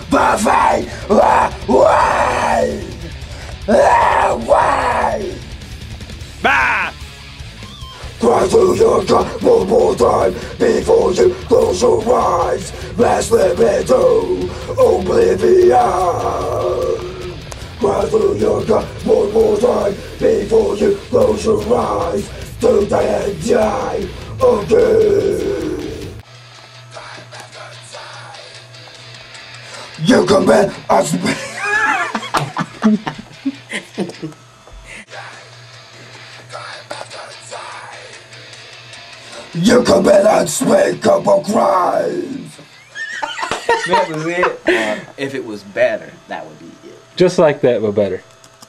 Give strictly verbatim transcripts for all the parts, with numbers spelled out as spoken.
Buffy! Why? Why? Why? Bah! Cry through your gut one more time before you close your eyes. Let's slip into oblivion. Cry through your gut one more time before you close your eyes. To then die again. You commit a You commit unspeakable crimes. That was it. Uh, if it was better, that would be it. Just like that, but better.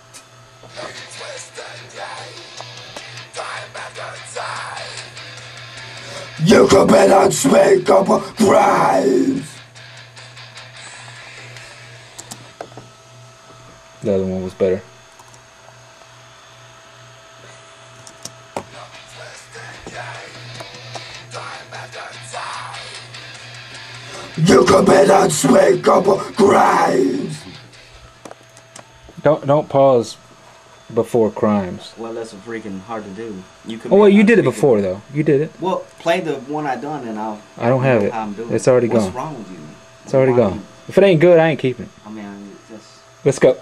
You commit unspeakable crimes. The other one was better. You commit unspeakable crimes. Don't don't pause before crimes. Well, that's freaking hard to do. You could. Oh well, you did it before though. You did it. Well, play the one I done and I'll. I don't have know it. how I'm doing It's already What's gone. What's wrong with you? It's already Why gone. you- If it ain't good, I ain't keeping it. I mean, I just. Let's go.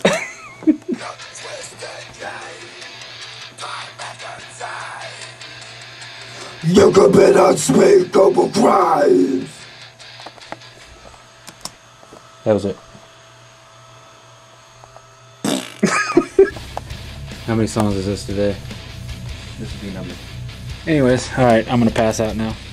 You commit unspeakable crimes. That was it. How many songs is this today? This would be number. Anyways, alright, I'm gonna pass out now.